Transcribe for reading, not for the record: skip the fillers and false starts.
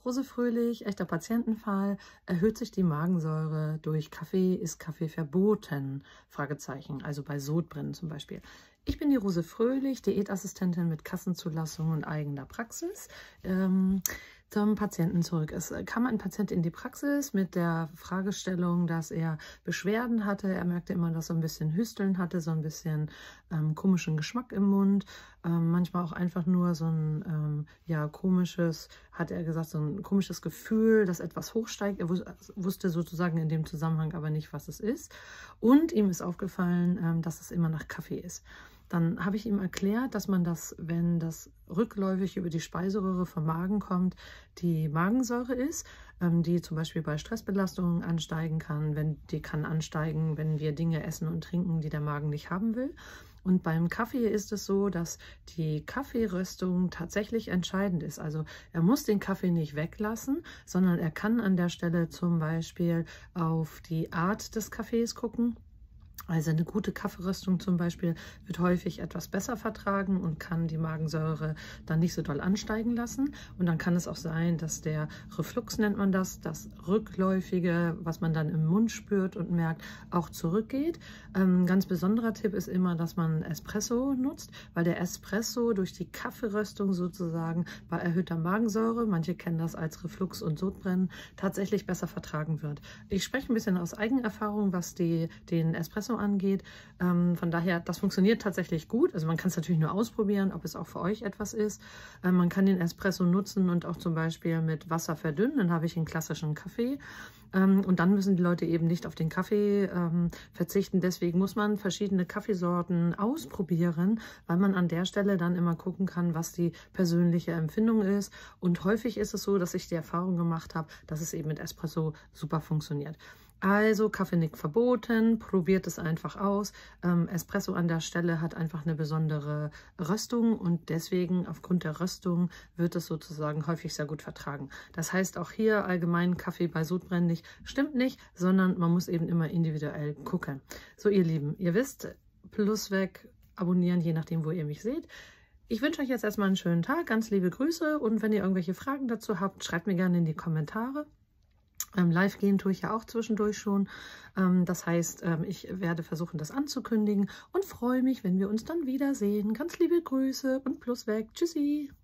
Rose Fröhlich, echter Patientenfall. Erhöht sich die Magensäure durch Kaffee? Ist Kaffee verboten? Fragezeichen, also bei Sodbrennen zum Beispiel. Ich bin die Rose Fröhlich, Diätassistentin mit Kassenzulassung und eigener Praxis. Zum Patienten zurück. Es kam ein Patient in die Praxis mit der Fragestellung, dass er Beschwerden hatte. Er merkte immer, dass er ein bisschen Hüsteln hatte, so ein bisschen komischen Geschmack im Mund. Manchmal auch einfach nur so ein komisches, hat er gesagt, so ein komisches Gefühl, dass etwas hochsteigt. Er wusste sozusagen in dem Zusammenhang aber nicht, was es ist. Und ihm ist aufgefallen, dass es immer nach Kaffee ist. Dann habe ich ihm erklärt, dass man das, wenn das rückläufig über die Speiseröhre vom Magen kommt, die Magensäure ist, die zum Beispiel bei Stressbelastungen ansteigen kann. Die kann ansteigen, wenn wir Dinge essen und trinken, die der Magen nicht haben will. Und beim Kaffee ist es so, dass die Kaffeeröstung tatsächlich entscheidend ist. Also er muss den Kaffee nicht weglassen, sondern er kann an der Stelle zum Beispiel auf die Art des Kaffees gucken. Also eine gute Kaffeeröstung zum Beispiel wird häufig etwas besser vertragen und kann die Magensäure dann nicht so doll ansteigen lassen. Und dann kann es auch sein, dass der Reflux, nennt man das Rückläufige, was man dann im Mund spürt und merkt, auch zurückgeht. Ein ganz besonderer Tipp ist immer, dass man Espresso nutzt, weil der Espresso durch die Kaffeeröstung sozusagen bei erhöhter Magensäure, manche kennen das als Reflux und Sodbrennen, tatsächlich besser vertragen wird. Ich spreche ein bisschen aus Eigenerfahrung, was den Espresso angeht. Von daher, das funktioniert tatsächlich gut. Also man kann es natürlich nur ausprobieren, ob es auch für euch etwas ist. Man kann den Espresso nutzen und auch zum Beispiel mit Wasser verdünnen. Dann habe ich einen klassischen Kaffee. Und dann müssen die Leute eben nicht auf den Kaffee verzichten. Deswegen muss man verschiedene Kaffeesorten ausprobieren, weil man an der Stelle dann immer gucken kann, was die persönliche Empfindung ist. Und häufig ist es so, dass ich die Erfahrung gemacht habe, dass es eben mit Espresso super funktioniert. Also Kaffee nicht verboten, probiert es einfach aus. Espresso an der Stelle hat einfach eine besondere Röstung und deswegen aufgrund der Röstung wird es sozusagen häufig sehr gut vertragen. Das heißt auch hier allgemein Kaffee bei Sodbrennen nicht, stimmt nicht, sondern man muss eben immer individuell gucken. So ihr Lieben, ihr wisst, Plus weg, abonnieren, je nachdem wo ihr mich seht. Ich wünsche euch jetzt erstmal einen schönen Tag, ganz liebe Grüße und wenn ihr irgendwelche Fragen dazu habt, schreibt mir gerne in die Kommentare. Live gehen tue ich ja auch zwischendurch schon. Das heißt, ich werde versuchen, das anzukündigen und freue mich, wenn wir uns dann wiedersehen. Ganz liebe Grüße und Plus weg. Tschüssi!